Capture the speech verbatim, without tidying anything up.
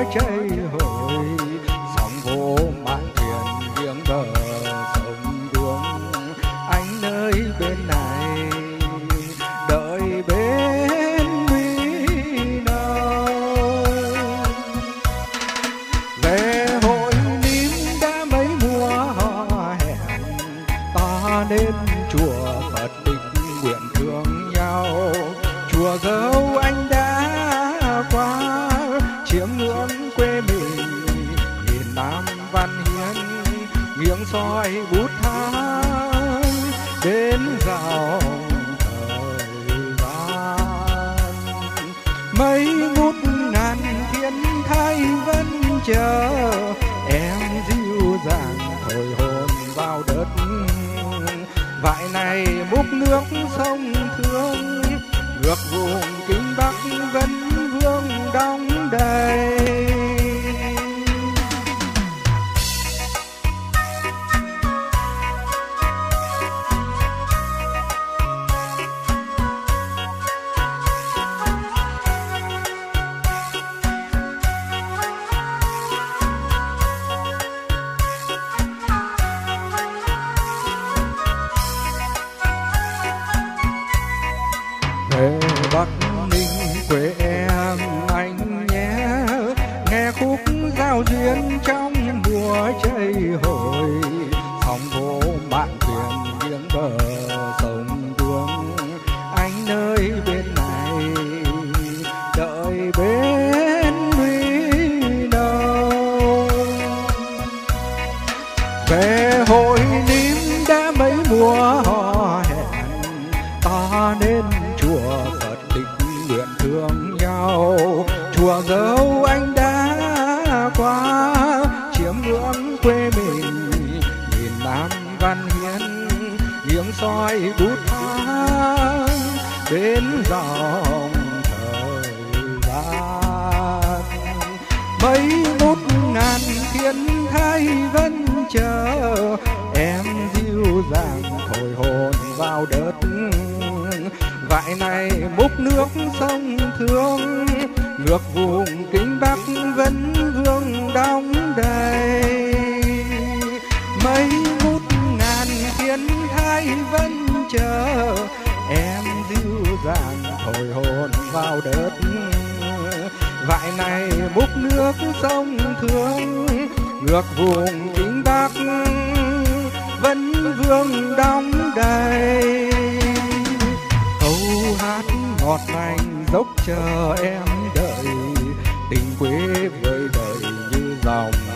mùa chảy hồi, sóng vỗ mạn thuyền nghiêng bờ sông Đường. Anh nơi bên này đợi bên Mỹ đâu. Về hội nín đã mấy mùa hò hẹn, ta đến chùa Phật định nguyện thương nhau. Chùa Dâu anh đã qua chiếm ngưỡng quê mình, nghìn năm văn hiến nghiêng soi bút thang đến dòng thời gian. Mấy ngút ngàn thiên thai vẫn chờ em dịu dàng thổi hồn vào đất. Vại này múc nước sông Thương, ngược vùng Kinh Bắc vẫn vương đong đầy. Về Bắc Ninh quê em anh nhé, nghe khúc giao duyên trong mùa chảy hồi, sóng vỗ mạn thuyền nghiêng bờ sông Đường. Anh nơi bên này đợi bên Mỹ đâu. Về hội nín đã mấy mùa hò hẹn, ta nên chùa Phật định nguyện thương nhau. Chùa Dâu anh đã qua chiếm ngưỡng quê mình, nghìn năm văn hiến nghiêng soi bút thang đến dòng thời gian. Mấy ngút ngàn thiên thai vẫn chờ em dịu dàng thổi hồn vào đất. Vại này múc nước sông Thương, ngược vùng Kinh Bắc vẫn vương đong đầy. Mấy ngút ngàn thiên thai vẫn chờ em dịu dàng thổi hồn vào đất. Vại này múc nước sông Thương, ngược vùng Kinh Bắc vẫn vương đong đầy. Câu hát ngọt lành dốc chờ em đợi, tình quê vơi đời như dòng